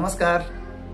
नमस्कार.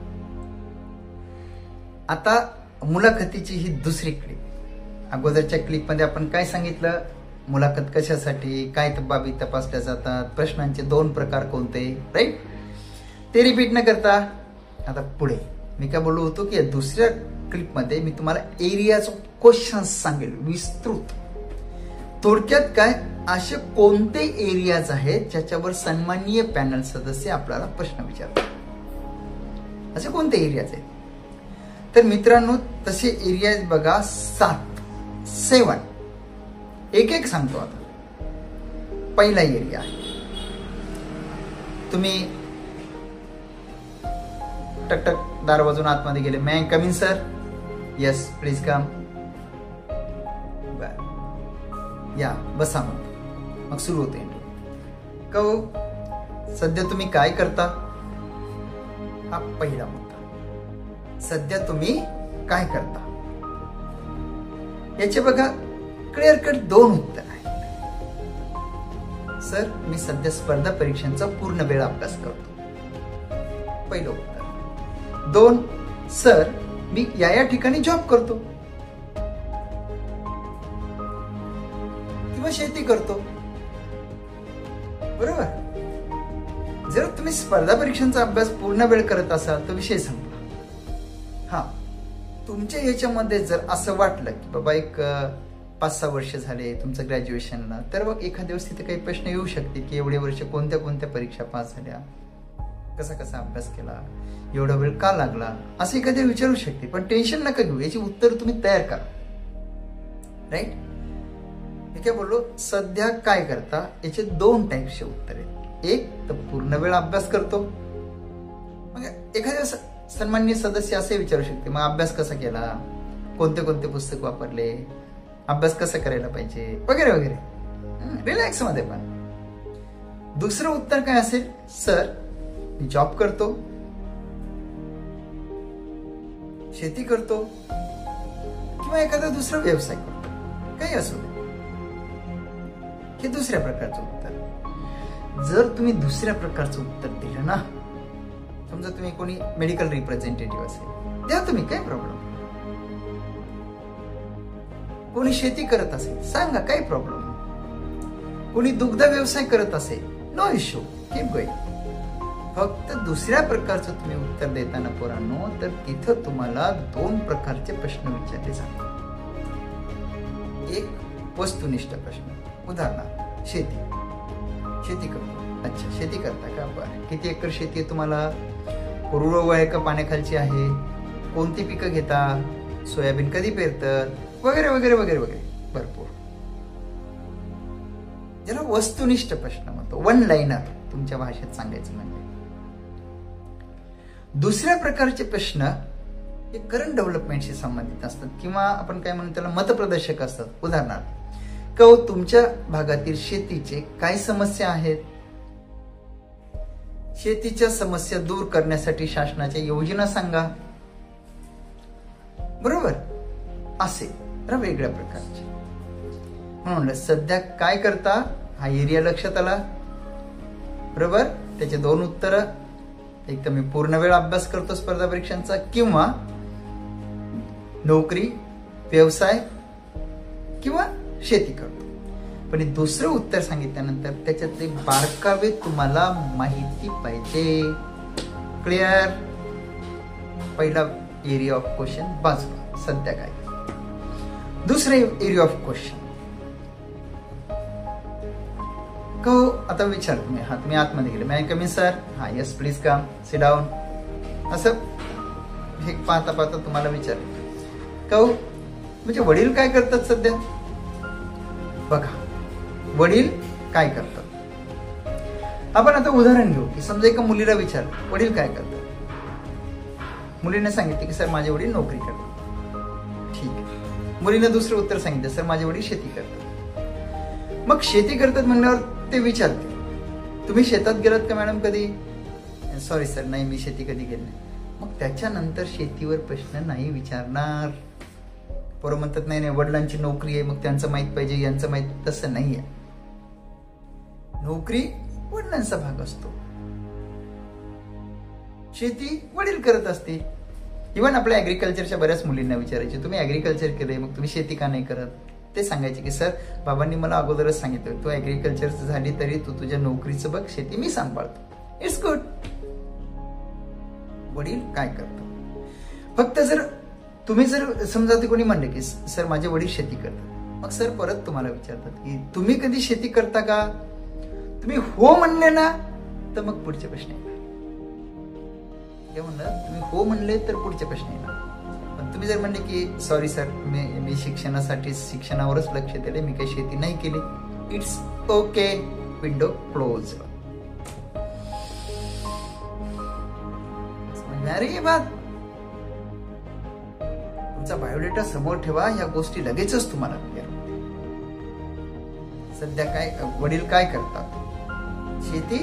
आता मुलाखतीची ही दुसरी क्लिप. अगोदरच्या क्लिप मध्ये आपण काय सांगितलं, मुलाखत कशासाठी, काय बाबी तपासल्या जातात, प्रश्नांचे 2 प्रकार कोणते, राईट. ते रिपीट न करता आता पुढे मी काय बोललो होतो की दुसऱ्या क्लिप मध्ये मी तुम्हाला एरियाज ऑफ क्वेश्चन्स सांगेल विस्तृत. थोडक्यात काय, असे कोणते एरियाज आहेत ज्याच्यावर सन्माननीय पॅनल सदस्य आपल्याला प्रश्न विचारतात, असे कोणते एरियाज आहेत. तर मित्रांनो, तसे एरियाज बघा 7 एक एक सांगतो. आता पहिला एरिया आहे, तुम्ही टकटक दार वाजून आतमध्ये गेले. May I come in sir? Yes please come. या बसा. मग सुरू होते इंटरव्ह्यू. कहो सध्या तुम्ही काय करता, हा पहिला मुद्दा. सध्या तुम्ही काय करता याचे बघा क्लिअर कट 2 उत्तर आहेत. सर मी सध्या स्पर्धा परीक्षांचा पूर्ण वेळ अभ्यास करतो, पहिलं उत्तर. 2, सर मी या ठिकाणी जॉब करतो किंवा शेती करतो. बरोबर. जर तुम्ही स्पर्धा परीक्षांचा अभ्यास पूर्ण वेळ करत असाल तर विषय संपला. हा, तुमच्या याच्यामध्ये जर असं वाटलं की बाबा एक 5-6 वर्ष झाले तुमचं ग्रॅज्युएशनला, तर मग एखाद्या दिवस तिथे काही प्रश्न येऊ शकते की एवढे वर्ष कोणत्या कोणत्या परीक्षा पास झाल्या, कसा कसा अभ्यास केला, एवढा वेळ का लागला, असं एखाद्या विचारू शकते. पण टेन्शन नका घेऊ, याची उत्तर तुम्ही तयार करा. राईट. मी काय बोललो, सध्या काय करता याचे 2 टाईपचे उत्तर आहेत. एक तर पूर्ण वेळ अभ्यास करतो. मग एखाद्या सन्माननीय सदस्य असे विचारू शकते, मग अभ्यास कसा केला, कोणते कोणते पुस्तक वापरले, अभ्यास कसा करायला पाहिजे, वगैरे वगैरे, रिलॅक्स मध्ये. पण दुसरं उत्तर काय असेल, सर मी जॉब करतो, शेती करतो किंवा एखादा दुसरा व्यवसाय करतो, काही असू दे. हे दुसऱ्या प्रकारचं उत्तर. जर तुम्ही दुसऱ्या प्रकारचं उत्तर दिलं ना, समजा तुम्ही कोणी मेडिकल रिप्रेझेंटेटिव्ह असेल, द्या तुम्ही, काय प्रॉब्लेम. कोणी शेती करत असेल, सांगा, काही प्रॉब्लेम. कोणी दुग्ध व्यवसाय करत असेल, नो इश्यू, कीप गोईंग. फक्त दुसऱ्या प्रकारचं तुम्ही उत्तर देताना पोरांनो, तर तिथं तुम्हाला 2 प्रकारचे प्रश्न विचारले जातात. एक वस्तुनिष्ठ प्रश्न, उदाहरणार्थ शेती करतो. अच्छा, शेती करता का, बरं. किती एकर शेती आहे तुम्हाला, कोरडवाहू आहे का पाण्याखालची आहे, कोणती पिकं घेता, सोयाबीन कधी पेरतात, वगैरे वगैरे वगैरे वगैरे, भरपूर. ज्याला वस्तुनिष्ठ प्रश्न म्हणतो, 1 लाइनर तुमच्या भाषेत सांगायचं म्हणजे. दुसऱ्या प्रकारचे प्रश्न हे करंट डेव्हलपमेंटशी संबंधित असतात किंवा आपण काय म्हणतो त्याला मतप्रदर्शक असतात. उदाहरणार्थ, तुमच्या भागातील शेतीचे काय समस्या आहेत, शेतीच्या समस्या दूर करण्यासाठी शासनाच्या योजना सांगा. बरोबर. असे वेगळ्या प्रकारचे. म्हणून सध्या काय करता हा एरिया लक्षात आला. बरोबर. त्याचे 2 उत्तर, एक तर मी पूर्ण वेळ अभ्यास करतो स्पर्धा परीक्षांचा, किंवा नोकरी, व्यवसाय किंवा शेती करतो. पण दुसरं उत्तर सांगितल्यानंतर त्याच्यातले बारकावे तुम्हाला माहिती पाहिजे. क्लिअर. पहिला एरिया ऑफ क्वेश्चन बाजूला, सध्या काय. दुसरे एरिया ऑफ क्वेश्चन, आता विचार तुम्ही. हा, तुम्ही आतमध्ये गेले. May I come in sir? हा, yes please come, sit down. असं हे पाहता पाहता तुम्हाला विचार, म्हणजे वडील काय करतात सध्या. बघा, वडील काय करतात. आपण आता उदाहरण घेऊ की समजा एका मुलीला विचारलं, वडील काय करतात. मुलीने सांगितले की सर माझे वडील नोकरी करतात. ठीक आहे. मुलीने दुसरं उत्तर सांगितलं, सर माझे वडील शेती करतात. मग शेती करतात म्हणल्यावर ते विचारते, तुम्ही शेतात गेलात का मॅडम कधी. सॉरी सर, नाही मी शेती कधी गेली नाही. मग त्याच्यानंतर शेतीवर प्रश्न नाही विचारणार. पोरं म्हणतात नाही नाही वडिलांची नोकरी आहे मग त्यांचं माहित पाहिजे, यांचं माहित. तसं नाहीये. नोकरी वडिलांचा भाग असतो, शेती वडील करत असते. इव्हन आपल्या ऍग्रिकल्चरच्या बऱ्याच मुलींना विचारायचे, तुम्ही ऍग्रिकल्चर केलंय मग तुम्ही शेती का नाही करत? ते सांगायचे की सर, बाबांनी मला अगोदरच सांगितलं, तू ऍग्रिकल्चर झाली तरी तू तुझ्या नोकरीचं बघ, शेती मी सांभाळतो. It's good. वडील काय करतात? फक्त जर तुम्ही जर समजा ते कोणी म्हणले की सर माझे वडील शेती करतात, मग सर परत तुम्हाला विचारतात की तुम्ही कधी शेती करता का? तुम्ही हो म्हणले ना तर मग पुढचे प्रश्न येणार. काय म्हणलं? तुम्ही हो म्हणले तर पुढचे प्रश्न येणार. पण तुम्ही जर म्हणले की सॉरी सर, मी शिक्षणावरच लक्ष दिले, मी काही शेती नाही केली, इट्स ओके, विंडो क्लोज. अरे बात, तुमचा बायोडेटा समोर ठेवा, ह्या गोष्टी लगेचच तुम्हाला क्लिअर होते. सध्या काय वडील काय करतात? शेती.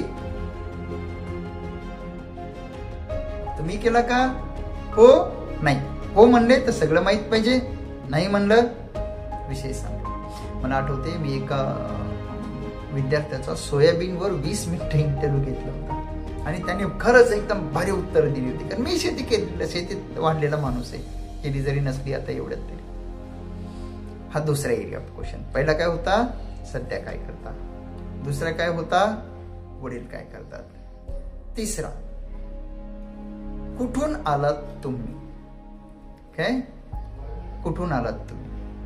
तुम्ही केला का? हो नाही. हो म्हणले तर सगळं माहित पाहिजे, नाही म्हणलं विषय सांग. मला आठवते मी एका विद्यार्थ्याचा सोयाबीनवर 20 मिनिटं इंटरव्ह्यू घेतला होता आणि त्याने खरंच एकदम भारी उत्तर दिली होती. कारण मी शेती केली, शेतीत वाढलेला माणूस आहे, केली जरी नसली आता एवढ्यात तरी. हा दुसरा एरिया ऑफ क्वेश्चन. पहिला काय होता? सध्या काय करता? दुसरा काय होता? वडील काय करतात? तिसरा, कुठून आलात तुम्ही? काय? कुठून आलात तुम्ही?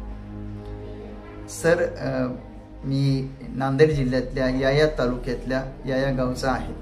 सर, मी नांदेड जिल्ह्यातल्या याया तालुक्यातल्या याया गावचा आहे.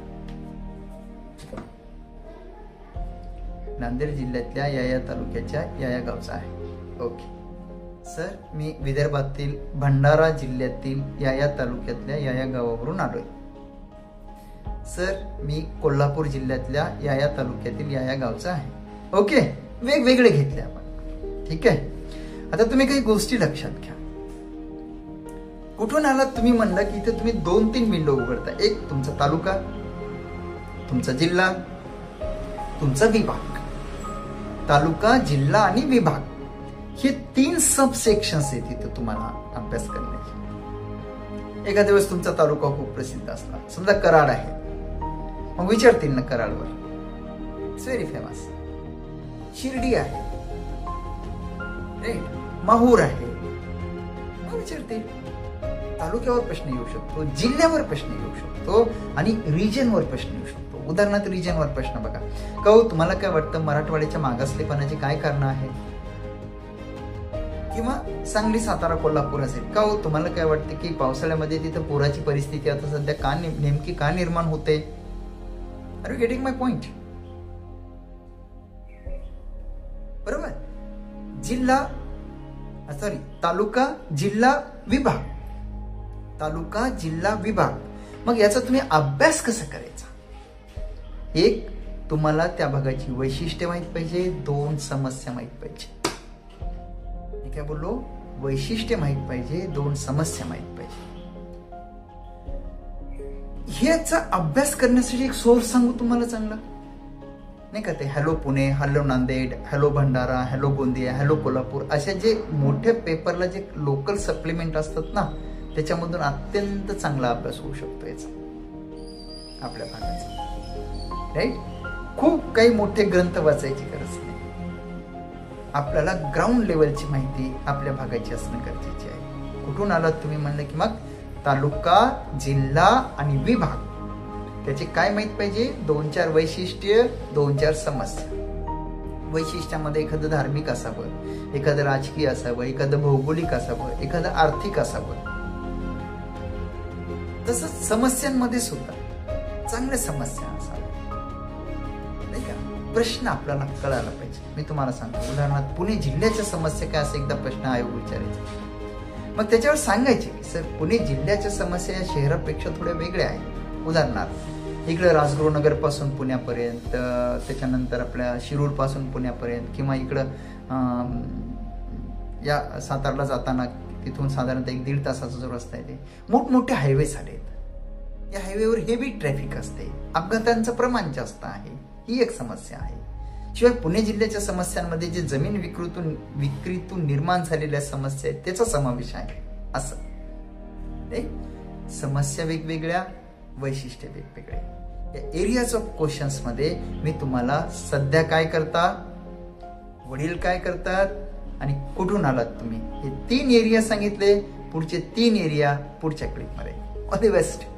नांदेड जिल्ह्यातल्या याया तालुक्याच्या याया गावचा आहे. ओके. सर, मी विदर्भातील भंडारा जिल्ह्यातील याया तालुक्यातल्या याया गावावरून आलोय. सर, मी कोल्हापूर जिल्ह्यातल्या याया तालुक्यातील याया गावचा आहे. ओके, वेगवेगळे घेतले आपण. ठीक आहे. आता तुम्ही काही गोष्टी लक्षात घ्या. कुठून आलात तुम्ही म्हणलं की इथे तुम्ही 2-3 विंडो उघडता. एक तुमचा तालुका, तुमचा जिल्हा, तुमचा विभाग. तालुका, जिल्हा आणि विभाग हे 3 सब सेक्शन्स आहेत इथे तुम्हाला अभ्यास करण्याचे. एखाद्या वेळेस तुमचा तालुका खूप प्रसिद्ध असला, समजा कराड आहे, मग विचारतील ना कराडवर, इट्स व्हेरी फेमस. शिर्डी आहे, राईट, माहूर आहे, मग विचारतील. तालुक्यावर प्रश्न येऊ शकतो, जिल्ह्यावर प्रश्न येऊ शकतो आणि रिजनवर प्रश्न येऊ शकतो. उदाहरणार्थ रिजनवर प्रश्न बघा. काहो, तुम्हाला काय वाटतं मराठवाड्याच्या मागासलेपणाचे काय कारण आहे? किंवा सांगली, सातारा, कोल्हापूर असेल. काहो, तुम्हाला काय वाटतं की पावसाळ्यामध्ये तिथं पुराची परिस्थिती आता सध्या का नेमकी का निर्माण होते? Are you getting my point? बरोबर. तालुका, जिल्हा, विभाग. तालुका, जिल्हा, विभाग. मग याचा तुम्ही अभ्यास कसा करायचा? एक, तुम्हाला त्या भागाची वैशिष्ट्ये माहित पाहिजे. 2, समस्या माहित पाहिजे. मी काय बोललो? वैशिष्ट्ये माहित पाहिजे, 2 समस्या माहित पाहिजे. ह्याचा अभ्यास करण्यासाठी एक सोर्स सांगू तुम्हाला चांगला, नाही का? ते hello Pune, hello Nanded, hello Bhandara, hello Gondia, hello Kolhapur, अशा जे मोठ्या पेपरला जे लोकल सप्लिमेंट असतात ना, त्याच्यामधून अत्यंत चांगला अभ्यास होऊ शकतो याचा आपल्या भागाचा. राईट. खूप काही मोठे ग्रंथ वाचायची गरज नाही. आपल्याला ग्राउंड लेवलची माहिती आपल्या भागाची असणं गरजेची आहे. कुठून आलात तुम्ही म्हणलं की मग तालुका, जिल्हा आणि विभाग, त्याचे काय माहित पाहिजे? 2-4 वैशिष्ट्य, 2-4 समस्या. वैशिष्ट्यामध्ये एखादं धार्मिक असावं, एखादं राजकीय असावं, एखादं भौगोलिक असावं, एखादं आर्थिक असावं. तसंच समस्यांमध्ये सुद्धा चांगल्या समस्या असाव्या, नाही का? प्रश्न आपल्याला कळायला पाहिजे. मी तुम्हाला सांगतो, उदाहरणार्थ पुणे जिल्ह्याच्या समस्या काय, असं एकदा प्रश्न आयोग विचारायचा. मग त्याच्यावर सांगायचे की सर, पुणे जिल्ह्याच्या समस्या या शहरापेक्षा थोड्या वेगळ्या आहेत. उदाहरणार्थ इकडे राजगुरुनगर पासून पुण्यापर्यंत, त्याच्यानंतर आपल्या शिरूर पासून पुण्यापर्यंत, किंवा इकडं या सातारला जाताना तिथून साधारणतः 1-1.5 तासाचा जो रस्ता आहे, ते मोठमोठे हायवे झालेत. या हायवेवर हेवी ट्रॅफिक असते, अपघातांचं प्रमाण जास्त आहे, ही एक समस्या आहे. शिवाय पुणे जिल्ह्याच्या समस्यांमध्ये जे जमीन विक्रीतून निर्माण झालेल्या समस्या आहेत त्याचा समावेश आहे. असं समस्या वेगवेगळ्या, वैशिष्ट्य वेगवेगळे. या एरियाज ऑफ क्वेश्चन्स मध्ये मी तुम्हाला सध्या काय करता, वडील काय करतात आणि कुठून आलात तुम्ही, हे 3 एरिया सांगितले. पुढचे 3 एरिया पुढच्या क्लिपमध्ये. All the best.